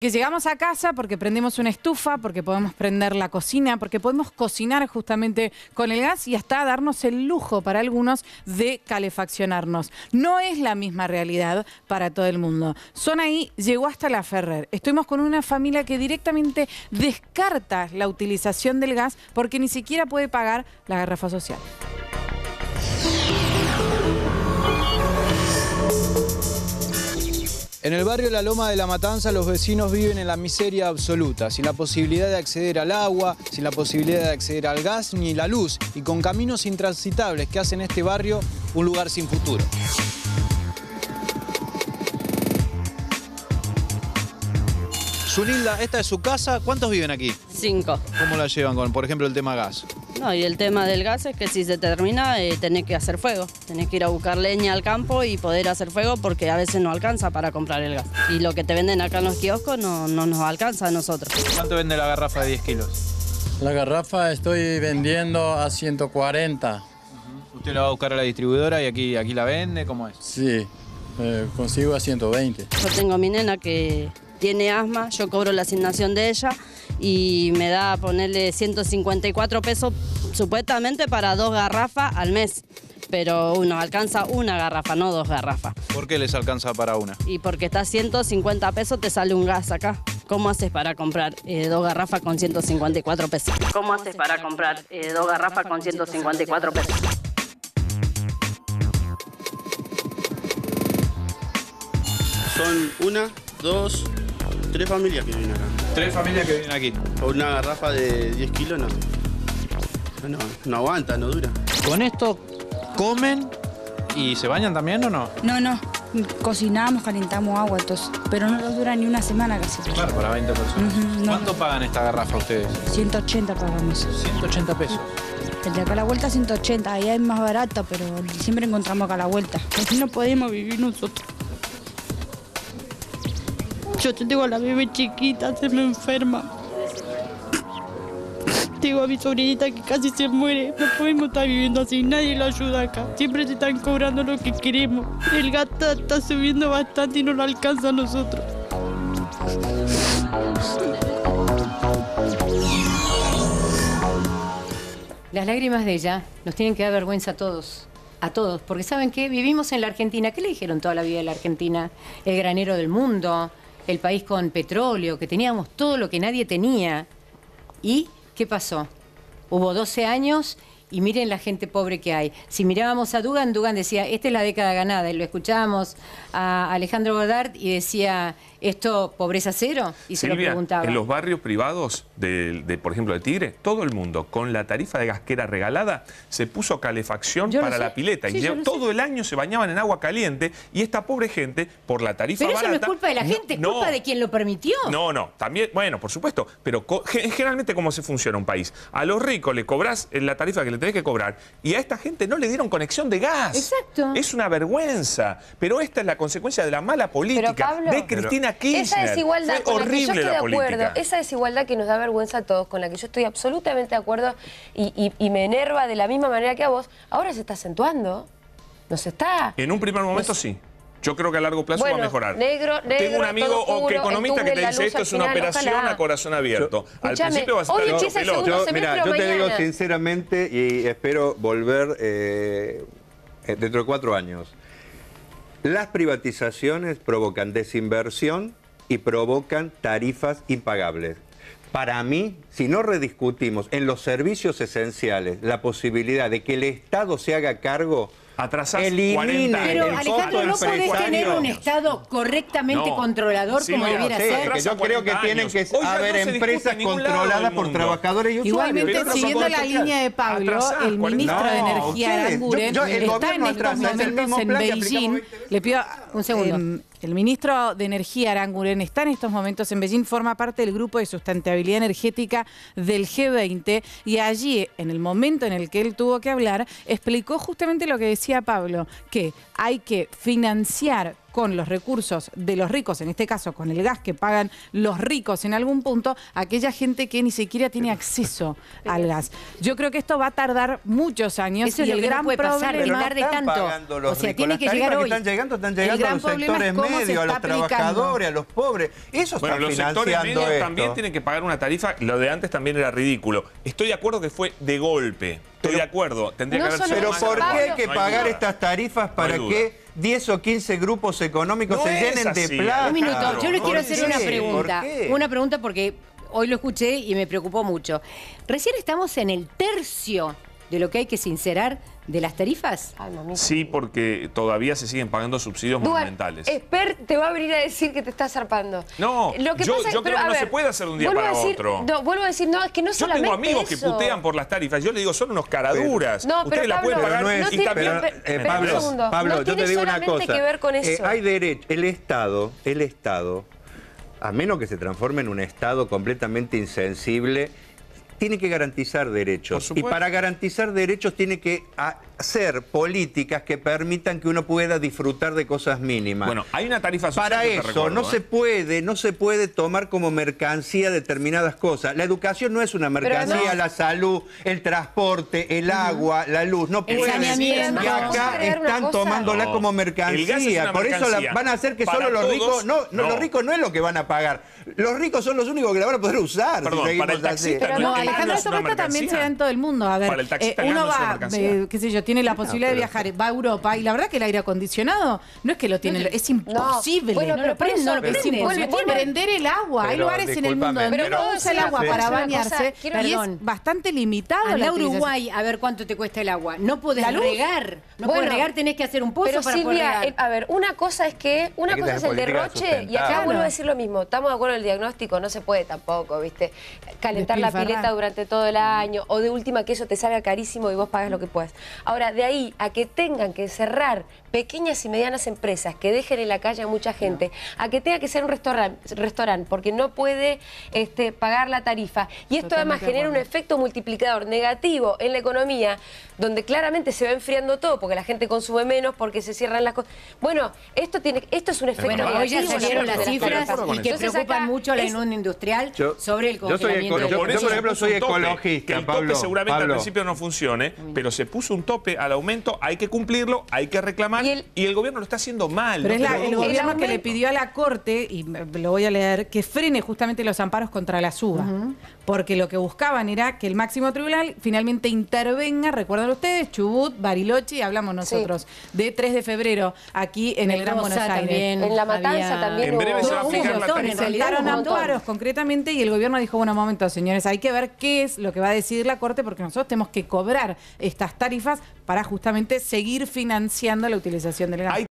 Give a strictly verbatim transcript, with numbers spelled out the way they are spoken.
que llegamos a casa porque prendemos una estufa, porque podemos prender la cocina, porque podemos cocinar justamente con el gas y hasta darnos el lujo para algunos de calefaccionarnos. No es la misma realidad para todo el mundo. Sonaí llegó hasta La Ferrer. Estuvimos con una familia que directamente descarta la utilización del gas porque ni siquiera puede pagar la garrafa social. En el barrio La Loma de la Matanza los vecinos viven en la miseria absoluta, sin la posibilidad de acceder al agua, sin la posibilidad de acceder al gas ni la luz, y con caminos intransitables que hacen este barrio un lugar sin futuro. Zunilda, esta es su casa. ¿Cuántos viven aquí? Cinco. ¿Cómo la llevan con, por ejemplo, el tema gas? No, y el tema del gas es que si se termina, eh, tenés que hacer fuego. Tenés que ir a buscar leña al campo y poder hacer fuego porque a veces no alcanza para comprar el gas. Y lo que te venden acá en los kioscos no, no nos alcanza a nosotros. ¿Cuánto vende la garrafa de diez kilos? La garrafa estoy vendiendo a ciento cuarenta. Uh-huh. ¿Usted la va a buscar a la distribuidora y aquí, aquí la vende? ¿Cómo es? Sí, eh, consigo a ciento veinte. Yo tengo a mi nena que tiene asma, yo cobro la asignación de ella y me da a ponerle ciento cincuenta y cuatro pesos supuestamente para dos garrafas al mes. Pero uno alcanza una garrafa, no dos garrafas. ¿Por qué les alcanza para una? Y porque está a ciento cincuenta pesos, te sale un gas acá. ¿Cómo haces para comprar eh, dos garrafas con ciento cincuenta y cuatro pesos? ¿Cómo haces para comprar eh, dos garrafas con ciento cincuenta y cuatro pesos? Son una, dos, tres familias que vienen acá. ¿Tres familias que vienen aquí? Por una garrafa de diez kilos no. No, no aguanta, no dura. ¿Con esto comen y se bañan también o no? No, no. Cocinamos, calentamos agua, entonces, pero no nos dura ni una semana casi. Claro, para veinte personas. Uh-huh, no. ¿Cuánto pagan esta garrafa ustedes? ciento ochenta pagamos. ciento ochenta pesos. El de acá a la vuelta ciento ochenta, ahí es más barato, pero siempre encontramos acá a la vuelta. Así no podemos vivir nosotros. Yo tengo a la bebé chiquita, se me enferma. Tengo a mi sobrinita que casi se muere. No podemos estar viviendo así, nadie lo ayuda acá. Siempre se están cobrando lo que queremos. El gas está, está subiendo bastante y no lo alcanza a nosotros. Las lágrimas de ella nos tienen que dar vergüenza a todos. A todos, porque ¿saben qué? Vivimos en la Argentina. ¿Qué le dijeron toda la vida de la Argentina? El granero del mundo, el país con petróleo, que teníamos todo lo que nadie tenía. ¿Y qué pasó? Hubo doce años y miren la gente pobre que hay. Si mirábamos a Dugan, Dugan decía, esta es la década ganada. Y lo escuchábamos a Alejandro Godard y decía, ¿esto pobreza cero? Y se Silvia, lo preguntaba. En los barrios privados, de, de, por ejemplo, de Tigre, todo el mundo, con la tarifa de gas que era regalada, se puso calefacción Yo para lo sé. la pileta. Sí, y yo lo todo sé. el año se bañaban en agua caliente y esta pobre gente, por la tarifa Pero eso barata... no es culpa de la gente, es no, culpa de quien lo permitió. No, no, también, bueno, por supuesto, pero co- generalmente ¿cómo se funciona un país? A los ricos le cobrás la tarifa que le tenés que cobrar y a esta gente no le dieron conexión de gas. Exacto. Es una vergüenza, pero esta es la consecuencia de la mala política Pero, Pablo, de Cristina Kirchner. esa desigualdad Fue con la que yo horrible estoy la de acuerdo, política. esa desigualdad que nos da vergüenza a todos, con la que yo estoy absolutamente de acuerdo y, y, y me enerva de la misma manera que a vos, ahora se está acentuando. Nos está... En un primer momento nos... sí. Yo creo que a largo plazo bueno, va a mejorar. negro, negro, Tengo un amigo todo o oscuro, que economista el que te túnel, dice la esto luz es una al final, operación ojalá. a corazón abierto. Al Escuchame, principio vas a hoy estar empieza el pelota. segundo Yo, semestre mira, o yo te mañana. digo sinceramente y espero volver eh, dentro de cuatro años. Las privatizaciones provocan desinversión y provocan tarifas impagables. Para mí, si no rediscutimos en los servicios esenciales la posibilidad de que el Estado se haga cargo, atrasás elimine cuarenta años. Pero el Alejandro, no costo podés tener empresario. un Estado correctamente No. controlador Sí, como bueno, debiera Sí, ser. que yo creo que tienen que Hoy ya haber no se discute empresas en ningún lado controladas del por mundo. trabajadores y usuarios. Igualmente, Pero siguiendo la atrasás línea de Pablo, atrasás el ministro cuarenta de No, Energía, ustedes, Aranguren, yo- yo- el está en gobierno estos atrasa, es el momentos mismo en plan que Beijing. aplicamos veinte veces. Le pido un segundo. Eh, el ministro de Energía, Aranguren, está en estos momentos en Beijing, forma parte del grupo de sustentabilidad energética del G veinte y allí, en el momento en el que él tuvo que hablar, explicó justamente lo que decía Pablo, que hay que financiar con los recursos de los ricos, en este caso con el gas que pagan los ricos en algún punto, a aquella gente que ni siquiera tiene acceso al gas. Yo creo que esto va a tardar muchos años. Eso es y lo el que no gran puede pasar, problema, que no tarde están tanto. pagando los O sea, ricos. tiene Las que tarifas llegar que hoy. están llegando, están El llegando a gran los problema es sectores cómo se medios, a los está aplicando. trabajadores, a los pobres. Eso Bueno, está los sectores financiando medios esto. también tienen que pagar una tarifa. Lo de antes también era ridículo. Estoy de acuerdo que fue de golpe. Estoy de acuerdo. Tendría No que haber solo sido Pero más ¿por qué Pablo, hay que no hay pagar duda. estas tarifas para No hay que diez o quince grupos económicos No se es llenen así. de plata? Un minuto, Claro. yo les ¿Por quiero hacer qué? una pregunta. ¿Por qué? Una pregunta porque hoy lo escuché y me preocupó mucho. Recién estamos en el tercio de lo que hay que sincerar de las tarifas. Ay, mamita. Sí, porque todavía se siguen pagando subsidios Duan, monumentales. Esper te va a venir a decir que te está zarpando. No, Lo que yo- pasa, yo pero, creo que a no ver, se puede hacer de un día vuelvo a para decir- otro. No, vuelvo a decir, no, es que no Yo solamente tengo amigos eso. que putean por las tarifas. Yo le digo, son unos caraduras. No, Ustedes pero la pueden Pablo, pagar no es- no y tiene- también... pero- Pero, eh, espera un Pablo, segundo. Pablo, No yo te tiene digo una solamente cosa. que ver con Eh, eso. hay derecho, el Estado, el Estado, a menos que se transforme en un Estado completamente insensible, tiene que garantizar derechos. Por Y supuesto. para garantizar derechos tiene que hacer políticas que permitan que uno pueda disfrutar de cosas mínimas. Bueno, hay una tarifa social Para que te eso recuerdo, no ¿eh? se puede, no se puede tomar como mercancía determinadas cosas. La educación no es una mercancía, además- la salud, el transporte, el agua, la luz, no El puede. saneamiento. Y ¿Puedo acá agregar una están cosa? tomándola No. como El gas es mercancía. una Por eso la- mercancía. van a hacer que Para solo los todos, ricos, no, no, no. los ricos no es lo que van a pagar. Los ricos son los únicos que la van a poder usar. Perdón, si seguimos para el así. taxista Pero no, no, el gas Alejandro, no es una esto también mercancía. se da en todo el mundo. A ver, Para el taxista eh, el gas uno no es una va, mercancía. eh, qué sé yo, tiene la posibilidad de pero- viajar, va a Europa y la verdad que el aire acondicionado no es que lo tiene, es imposible. bueno, no pero lo prende, por no eso- lo es pero- imposible. vuelve- Prender el agua. Hay Pero, lugares en el mundo discúlpame, donde pero- uno usa el agua pero- para pero- bañarse quiero- y Perdón. es bastante limitado Anda la a utilización. Uruguay a ver cuánto te cuesta el agua. No podés ¿La luz? regar. No Bueno, podés regar, tenés que hacer un pozo Pero para poder Silvia, regar. eh, a ver, una cosa es que, una Hay que cosa es tener el políticas derroche y acá sustentables. vuelvo a decir lo mismo. Estamos de acuerdo en el diagnóstico, no se puede tampoco, ¿viste? Calentar la Despilfarrar. pileta durante todo el año o de última que eso te salga carísimo y vos pagas lo que puedas. Ahora, de ahí a que tengan que cerrar pequeñas y medianas empresas que dejen en la calle a mucha gente, a que tenga que ser un restaurante restaurante porque no puede este, pagar la tarifa. Y esto además Totalmente de genera un acuerdo. efecto multiplicador negativo en la economía, donde claramente se va enfriando todo porque la gente consume menos, porque se cierran las cosas. Bueno, esto tiene, esto es un efecto Bueno, negativo. hoy ya en la salieron las parte de cifras tarifas. y que Entonces, preocupan acá mucho a la es- industria industrial Yo- sobre el yo soy congelamiento. eco- del yo- Por yo, eso por se ejemplo, puso soy un tope, ecologista, que el Pablo, tope seguramente Pablo. al principio no funcione, pero se puso un tope al aumento, hay que cumplirlo, hay que reclamar Y y el- el, gobierno lo está haciendo mal. Pero es no la- tengo el dudas. gobierno El que le aumento- pidió a la Corte, y me- lo voy a leer, que frene justamente los amparos contra la suba. Porque lo que buscaban era que el máximo tribunal finalmente intervenga, recuerdan ustedes, Chubut, Bariloche, y hablamos nosotros, de tres de febrero, aquí en el Gran Mendoza Buenos Aires. también En La Matanza había- también En breve hubo- se va a hubo un aplicar la montón, en tarifa. realidad Presentaron hubo un montón. amparos concretamente y el gobierno dijo, bueno, momento, señores, hay que ver qué es lo que va a decidir la Corte porque nosotros tenemos que cobrar estas tarifas para justamente seguir financiando la utilización del gas. Hay